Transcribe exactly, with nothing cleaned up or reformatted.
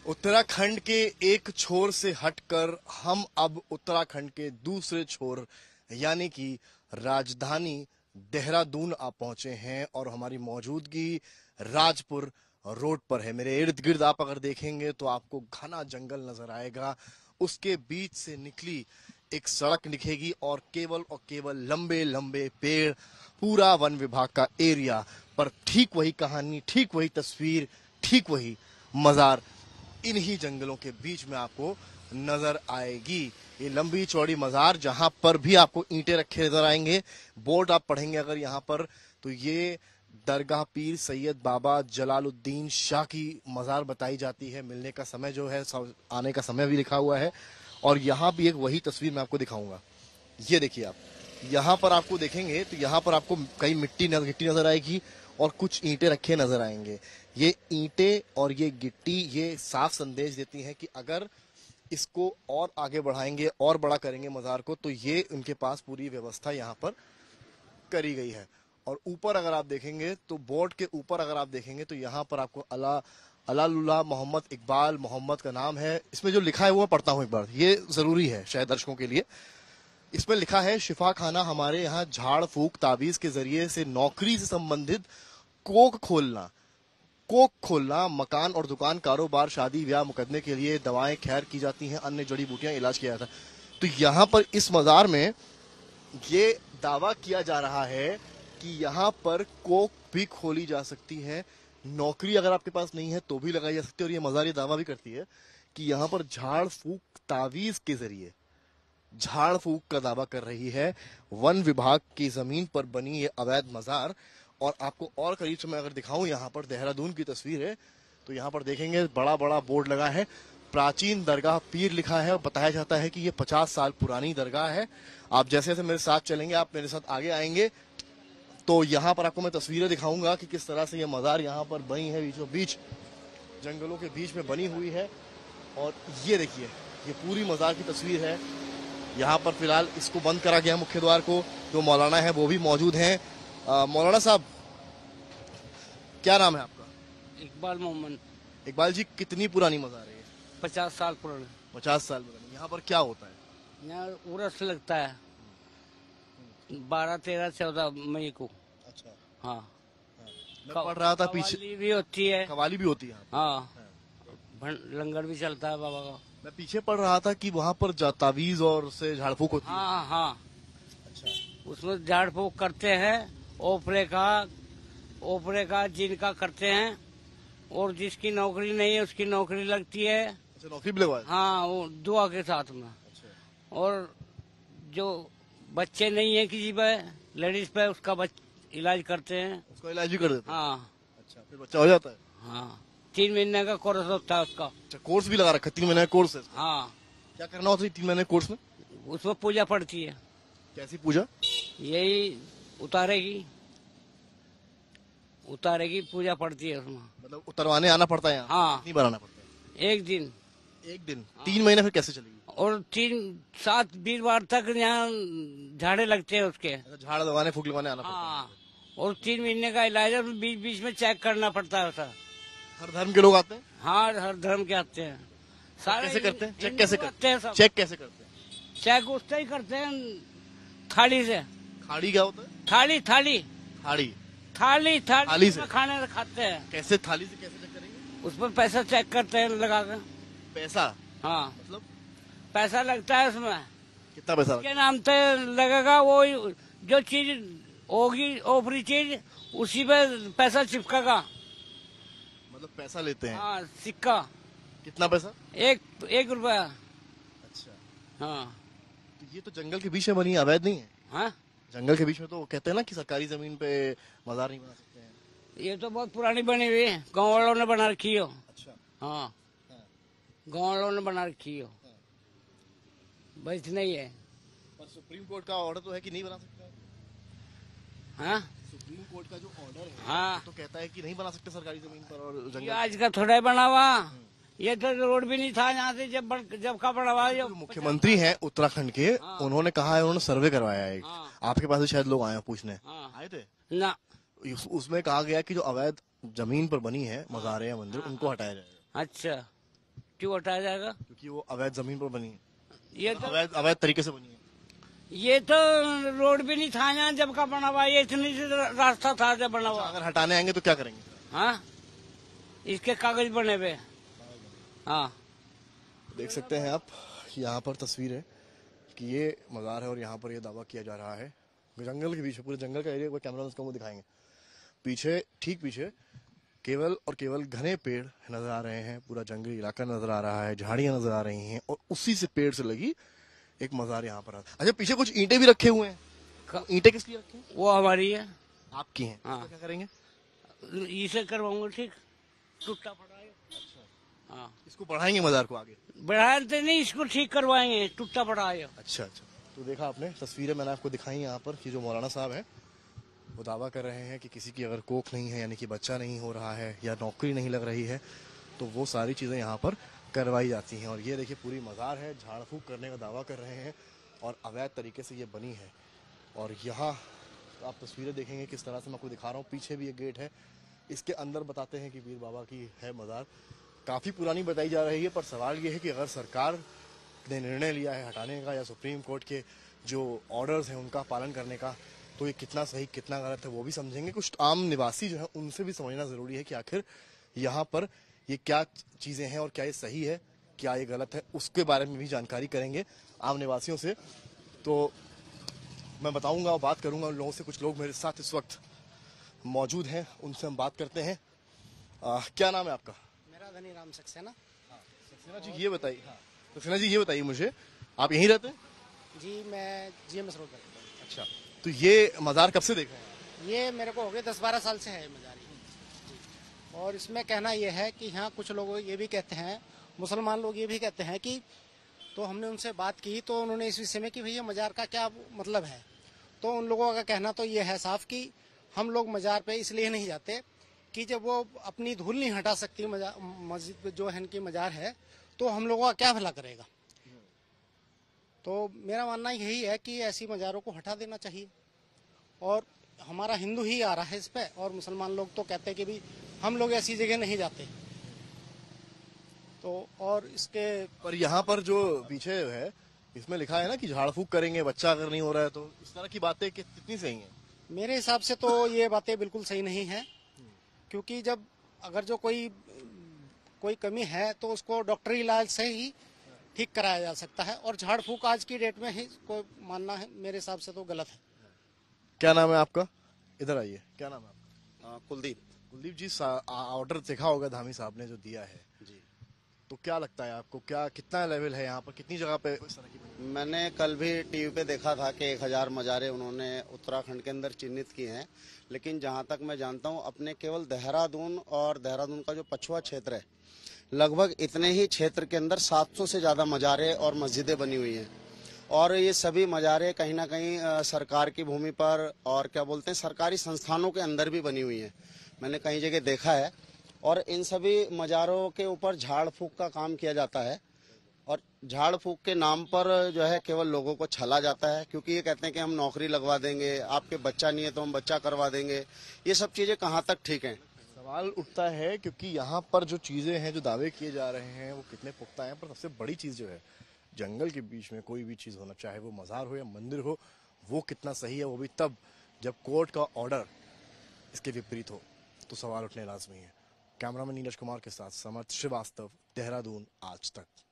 उत्तराखंड के एक छोर से हटकर हम अब उत्तराखंड के दूसरे छोर यानी कि राजधानी देहरादून आ पहुंचे हैं और हमारी मौजूदगी राजपुर रोड पर है। मेरे इर्द गिर्द आप अगर देखेंगे तो आपको घना जंगल नजर आएगा, उसके बीच से निकली एक सड़क दिखेगी और केवल और केवल लंबे लंबे पेड़, पूरा वन विभाग का एरिया। पर ठीक वही कहानी, ठीक वही तस्वीर, ठीक वही मजार इन्हीं जंगलों के बीच में आपको नजर आएगी। ये लंबी चौड़ी मजार जहां पर भी आपको ईंटें रखे नजर आएंगे। बोर्ड आप पढ़ेंगे अगर यहाँ पर तो ये दरगाह पीर सैयद बाबा जलालुद्दीन शाह की मजार बताई जाती है। मिलने का समय जो है, आने का समय भी लिखा हुआ है। और यहाँ भी एक वही तस्वीर मैं आपको दिखाऊंगा। ये देखिए, आप यहाँ पर आपको देखेंगे तो यहाँ पर आपको कई मिट्टी गिट्टी नजर आएगी और कुछ ईंटें रखे नजर आएंगे। ये ईंटें और ये गिट्टी ये साफ संदेश देती हैं कि अगर इसको और आगे बढ़ाएंगे और बड़ा करेंगे मजार को, तो ये उनके पास पूरी व्यवस्था यहाँ पर करी गई है। और ऊपर अगर आप देखेंगे तो बोर्ड के ऊपर अगर आप देखेंगे तो यहाँ पर आपको अला अलालुल्लाह मोहम्मद इकबाल मोहम्मद का नाम है। इसमें जो लिखा है वो मैं पढ़ता हूँ एक बार, ये जरूरी है शायद दर्शकों के लिए। इसमें लिखा है, शिफा खाना हमारे यहाँ झाड़ फूक ताबीज के जरिए से नौकरी से संबंधित कोक खोलना कोक खोलना मकान और दुकान, कारोबार, शादी ब्याह, मुकदमे के लिए दवाएं खैर की जाती हैं, अन्य जड़ी बूटियां इलाज किया जाता है। तो यहाँ पर इस मजार में ये दावा किया जा रहा है कि यहाँ पर कोक भी खोली जा सकती है। नौकरी अगर आपके पास नहीं है तो भी लगाई जा सकती है। और ये मजार ये दावा भी करती है कि यहाँ पर झाड़ फूक तावीज के जरिए झाड़ फूक का दावा कर रही है वन विभाग की जमीन पर बनी ये अवैध मजार। और आपको और करीब से मैं अगर दिखाऊं, यहाँ पर देहरादून की तस्वीर है तो यहाँ पर देखेंगे बड़ा बड़ा बोर्ड लगा है, प्राचीन दरगाह पीर लिखा है। और बताया जाता है कि ये पचास साल पुरानी दरगाह है। आप जैसे जैसे मेरे साथ चलेंगे, आप मेरे साथ आगे आएंगे तो यहाँ पर आपको मैं तस्वीरें दिखाऊंगा कि किस तरह से ये मजार यहाँ पर बनी है, बीचों बीच जंगलों के बीच में बनी हुई है। और ये देखिए, ये पूरी मजार की तस्वीर है। यहाँ पर फिलहाल इसको बंद करा गया मुख्य द्वार को। जो मौलाना है वो भी मौजूद हैं। मौलाना साहब, क्या नाम है आपका? इकबाल मोहम्मद। इकबाल जी, कितनी पुरानी मजार है? पचास साल पुरानी। पचास साल पुरानी। यहाँ पर क्या होता है? यहाँ उर्स लगता है बारह तेरह चौदह मई को। अच्छा। हाँ, मैं पढ़ रहा था पीछे कवाली भी होती है। कवाली भी होती है। हाँ, लंगर भी चलता है बाबा का। मैं पीछे पढ़ रहा था कि वहाँ पर तावीज और से झाड़ फूक होती है। हाँ हाँ। अच्छा। उसमें झाड़ फूक करते हैं, ओपरे का ओपरे का जिनका करते हैं। और जिसकी नौकरी नहीं है उसकी नौकरी लगती है। अच्छा, नौकरी भी लगवाए? हाँ, वो दुआ के साथ में। अच्छा। और जो बच्चे नहीं है किसी पे, लेडीज पे, उसका बच, इलाज करते हैं। उसका इलाज भी कर देते हैं? हाँ। अच्छा, फिर बच्चा हो जाता है? हाँ, तीन महीने का कोर्स होता है उसका। अच्छा, कोर्स भी लगा रखा है? तीन महीने का कोर्स है? हाँ। क्या करना होता है तीन महीने कोर्स में? उसमें पूजा पड़ती है। कैसी पूजा? यही उतारेगी उतारेगी पूजा पड़ती है उसमें। मतलब उतरवाने आना पड़ता है यहाँ? हाँ। कितनी बार आना पड़ता है? एक दिन। एक दिन? हाँ। तीन महीने फिर कैसे चलेगी? और तीन सात बीस बार तक यहाँ झाड़े लगते हैं उसके। झाड़ लगाने फूक लगाने आना पड़ता है? हाँ। और तीन महीने का इलाज है, बीच बीच में चेक करना पड़ता है उसका। हर धर्म के लोग आते हैं? हाँ, हर धर्म के आते हैं सारे। कैसे करते हैं चेक? कैसे करते हैं सब? चेक कैसे करते हैं? चेक उससे ही करते हैं, थाली से। खाड़ी क्या होता है? थाली थाली थाड़ी थाली थाली, थाली से खाने से खाते हैं। कैसे थाली से कैसे चेक करेंगे? उसमें पैसा चेक करते हैं लगा कर। पैसा? हाँ, मतलब पैसा लगता है उसमें। कितना पैसा? के नाम से लगेगा, वो जो चीज होगी ओपरी चीज उसी पे पैसा चिपकेगा। मतलब पैसा लेते हैं? हाँ, सिक्का। कितना पैसा? एक एक रुपया। अच्छा। हाँ। तो ये तो जंगल के बीच में बनी, अवैध नहीं है? हाँ, जंगल के बीच में तो कहते हैं ना कि सरकारी जमीन पे मजार नहीं बना सकते हैं। ये तो बहुत पुरानी बनी हुई है, गाँव वालों ने बना रखी हो। अच्छा। हाँ, गाँव वालों ने बना रखी हो, बस नहीं है। पर सुप्रीम कोर्ट का ऑर्डर तो है कि नहीं बना सकते हैं। हाँ, सुप्रीम कोर्ट का जो ऑर्डर है हाँ, तो कहता है कि नहीं बना सकते सरकारी जमीन पर। और ये जंगल आज का थोड़ा ही बना हुआ, ये तो रोड भी नहीं था यहाँ से जब बन, जब का बना हुआ। जो मुख्यमंत्री हैं उत्तराखंड के, हाँ। उन्होंने कहा है, उन्होंने सर्वे करवाया है। हाँ। आपके पास भी शायद लोग आए हैं पूछने। हाँ। आए थे ना। उस, उसमें कहा गया कि जो अवैध जमीन पर बनी है मजार या मंदिर, उनको हटाया जाएगा। अच्छा, क्यों हटाया जाएगा? क्योंकि वो अवैध जमीन पर बनी है, ये तो अवैध अवैध तरीके से बनी है। ये तो रोड भी नहीं था यहाँ जब का बना हुआ, ये इतनी सी रास्ता था जब बना हुआ। अगर हटाने आएंगे तो क्या करेंगे? हाँ, इसके कागज बने हुए। हाँ, देख सकते हैं आप, यहाँ पर तस्वीर है कि ये मज़ार है और यहाँ पर ये दावा किया जा रहा है। जंगल के बीच, पूरे जंगल का एरिया, कोई कैमरा उसको वो दिखाएंगे। पीछे, ठीक पीछे केवल और केवल घने पेड़ नजर आ रहे हैं, पूरा जंगली इलाका नजर आ रहा है, झाड़ियां नजर आ रही हैं और उसी से पेड़ से लगी एक मज़ार यहाँ पर। अच्छा, पीछे कुछ ईंटें भी रखे हुए हैं। ईंटें किस लिए रखी हैं? वो हमारी है। आपकी हैं? हाँ। तो क्या करेंगे? इसे करवाऊंगा, ठीक, टूटा पड़ा है। हाँ, इसको बढ़ाएंगे मज़ार को आगे? बढ़ाते नहीं, इसको ठीक करवाएंगे, टूटा पड़ा है। अच्छा अच्छा, तो देखा आपने तस्वीरें मैंने आपको दिखाई यहाँ पर कि जो मौलाना साहब हैं वो दावा कर रहे हैं कि किसी की अगर कोख नहीं है, यानी कि बच्चा नहीं हो रहा है या नौकरी नहीं लग रही है, तो वो सारी चीज़ें यहाँ पर करवाई जाती हैं। और ये देखिए पूरी मज़ार है, झाड़ फूक करने का दावा कर रहे हैं और अवैध तरीके से ये बनी है। और यहाँ आप तस्वीरें देखेंगे किस तरह से मैं आपको दिखा रहा हूँ। पीछे भी एक गेट है, इसके अंदर बताते हैं कि पीर बाबा की है मज़ार। काफ़ी पुरानी बताई जा रही है, पर सवाल ये है कि अगर सरकार ने निर्णय लिया है हटाने का या सुप्रीम कोर्ट के जो ऑर्डर्स हैं उनका पालन करने का, तो ये कितना सही कितना गलत है वो भी समझेंगे। कुछ आम निवासी जो है उनसे भी समझना जरूरी है कि आखिर यहाँ पर ये क्या चीजें हैं और क्या ये सही है, क्या ये गलत है, उसके बारे में भी जानकारी करेंगे आम निवासियों से। तो मैं बताऊंगा और बात करूंगा उन लोगों से। कुछ लोग मेरे साथ इस वक्त मौजूद हैं, उनसे हम बात करते हैं। आ, क्या नाम है आपका? मेरा धनी राम सक्सेना। सक्सेना जी ये बताइए, सक्सेना जी ये बताइए मुझे, आप यहीं रहते हैं? जी, मैं जीएमएस रोड पर। अच्छा, तो ये मज़ार कब से देख रहे हैं? ये मेरे को हो गए दस बारह साल से है मज़ार जी। और इसमें कहना ये है कि यहाँ कुछ लोग ये भी कहते हैं, मुसलमान लोग ये भी कहते हैं कि, तो हमने उनसे बात की तो उन्होंने इस विषय में कि भैया मज़ार का क्या मतलब है, तो उन लोगों का कहना तो ये है साफ कि हम लोग मज़ार पे इसलिए नहीं जाते कि जब वो अपनी धूल नहीं हटा सकती, मस्जिद जो है इनकी मज़ार है, तो हम लोगों का क्या भला करेगा। तो मेरा मानना यही है कि ऐसी मज़ारों को हटा देना चाहिए। और हमारा हिंदू ही आ रहा है इस पे, और मुसलमान लोग तो कहते हैं कि भाई हम लोग ऐसी जगह नहीं जाते। तो और इसके पर यहाँ पर जो पीछे है इसमें लिखा है ना कि झाड़ फूक करेंगे बच्चा अगर नहीं हो रहा है, तो इस तरह की बातें कि- कितनी सही हैं? मेरे हिसाब से तो ये बातें बिल्कुल सही नहीं है, क्योंकि जब अगर जो कोई कोई कमी है तो उसको डॉक्टरी इलाज से ही ठीक कराया जा सकता है। और झाड़ फूक आज की डेट में ही को मानना है मेरे हिसाब से तो गलत है। क्या नाम है आपका? इधर आइए, क्या नाम है आपका? आ, कुलदीप कुलदीप जी, ऑर्डर देखा होगा धामी साहब ने जो दिया है, जी। तो क्या लगता है आपको, क्या कितना लेवल है यहाँ पर, कितनी जगह पे इस तरह की? मैंने कल भी टीवी पे देखा था कि एक हजार मज़ारें उन्होंने उत्तराखंड के अंदर चिन्हित किए हैं, लेकिन जहाँ तक मैं जानता हूँ अपने केवल देहरादून और देहरादून का जो पछुआ क्षेत्र है, लगभग इतने ही क्षेत्र के अंदर सात सौ से ज़्यादा मज़ारें और मस्जिदें बनी हुई हैं। और ये सभी मज़ारें कहीं ना कहीं अ, सरकार की भूमि पर और क्या बोलते हैं सरकारी संस्थानों के अंदर भी बनी हुई हैं, मैंने कई जगह देखा है। और इन सभी मज़ारों के ऊपर झाड़ फूक का काम किया जाता है, और झाड़ फूक के नाम पर जो है केवल लोगों को छला जाता है, क्योंकि ये कहते हैं कि हम नौकरी लगवा देंगे, आपके बच्चा नहीं है तो हम बच्चा करवा देंगे। ये सब चीज़ें कहाँ तक ठीक हैं? सवाल उठता है क्योंकि यहाँ पर जो चीजें हैं, जो दावे किए जा रहे हैं वो कितने पुख्ता हैं, पर सबसे बड़ी चीज जो है जंगल के बीच में कोई भी चीज होना, चाहे वो मज़ार हो या मंदिर हो, वो कितना सही है, वो भी तब जब कोर्ट का ऑर्डर इसके विपरीत हो, तो सवाल उठने लाजमी है। कैमरामैन नीरज कुमार के साथ समर्थ श्रीवास्तव, देहरादून, आज तक।